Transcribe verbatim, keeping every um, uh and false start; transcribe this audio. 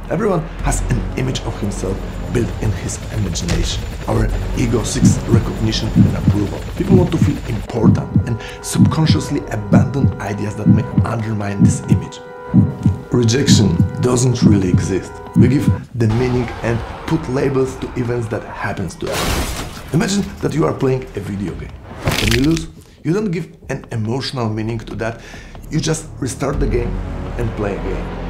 Everyone has an image of himself built in his imagination. Our ego seeks recognition and approval. People want to feel important and subconsciously abandon ideas that may undermine this image. Rejection doesn't really exist. We give the meaning and put labels to events that happens to us. Imagine that you are playing a video game. When you lose, you don't give an emotional meaning to that. You just restart the game and play again.